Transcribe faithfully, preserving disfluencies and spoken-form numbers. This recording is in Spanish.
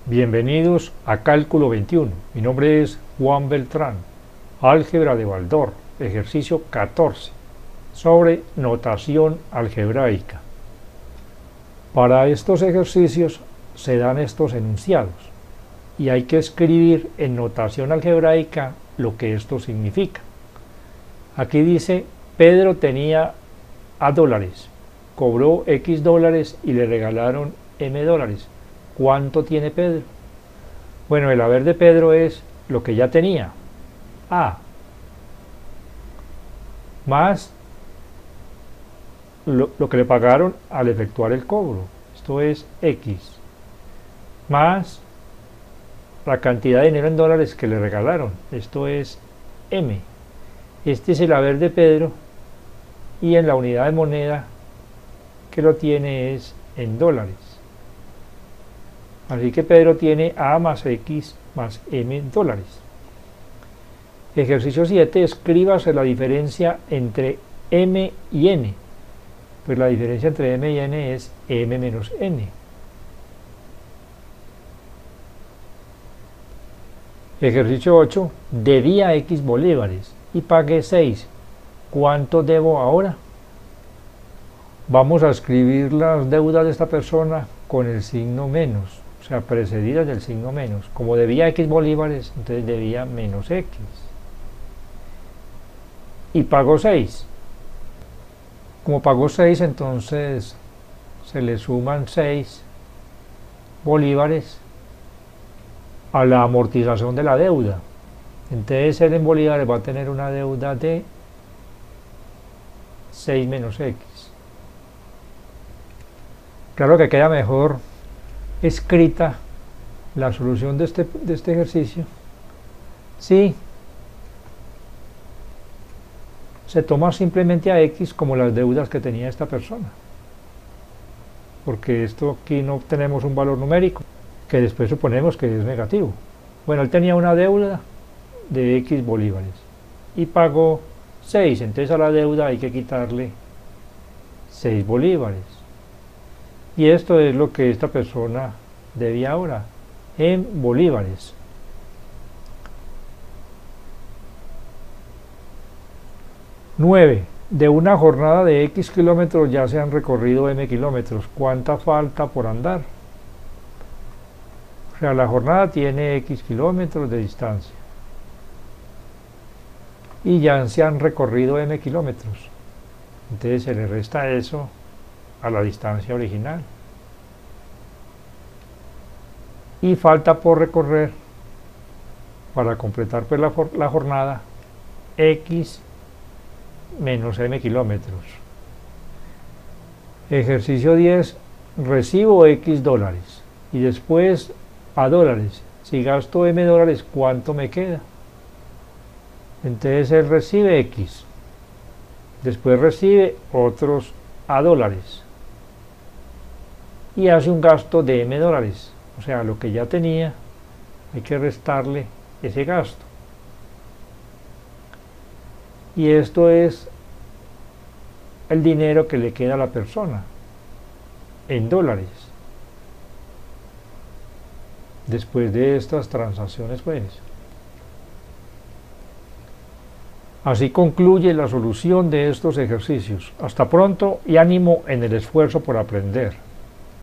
Bienvenidos a Cálculo veintiuno. Mi nombre es Juan Beltrán. Álgebra de Baldor, ejercicio catorce, sobre notación algebraica. Para estos ejercicios se dan estos enunciados y hay que escribir en notación algebraica lo que esto significa. Aquí dice: Pedro tenía A dólares, cobró X dólares y le regalaron M dólares. ¿Cuánto tiene Pedro? Bueno, el haber de Pedro es lo que ya tenía, A, más lo, lo que le pagaron al efectuar el cobro, esto es X, más la cantidad de dinero en dólares que le regalaron, esto es M. Este es el haber de Pedro y en la unidad de moneda que lo tiene es en dólares. Así que Pedro tiene A más X más M dólares. Ejercicio siete. Escríbase la diferencia entre M y N. Pues la diferencia entre M y N es M menos N. Ejercicio ocho. Debía X bolívares y pagué seis. ¿Cuánto debo ahora? Vamos a escribir las deudas de esta persona con el signo menos, o sea, precedidas del signo menos. Como debía X bolívares, entonces debía menos X. Y pagó seis. Como pagó seis, entonces se le suman seis bolívares a la amortización de la deuda. Entonces él en bolívares va a tener una deuda de seis menos X. Claro que queda mejor escrita la solución de este, de este ejercicio si se toma simplemente a X como las deudas que tenía esta persona, porque esto aquí no tenemos un valor numérico que después suponemos que es negativo. Bueno, él tenía una deuda de X bolívares y pagó seis, entonces a la deuda hay que quitarle seis bolívares. Y esto es lo que esta persona debía ahora, en bolívares. nueve. De una jornada de X kilómetros ya se han recorrido M kilómetros. ¿Cuánta falta por andar? O sea, la jornada tiene X kilómetros de distancia. Y ya se han recorrido M kilómetros. Entonces se le resta eso a la distancia original. Y falta por recorrer, para completar pues la, la jornada, X menos M kilómetros. Ejercicio diez. Recibo X dólares y después A dólares. Si gasto M dólares, ¿cuánto me queda? Entonces él recibe X, después recibe otros A dólares y hace un gasto de M dólares. O sea, lo que ya tenía, hay que restarle ese gasto. Y esto es el dinero que le queda a la persona, en dólares. Después de estas transacciones, pues. Así concluye la solución de estos ejercicios. Hasta pronto y ánimo en el esfuerzo por aprender.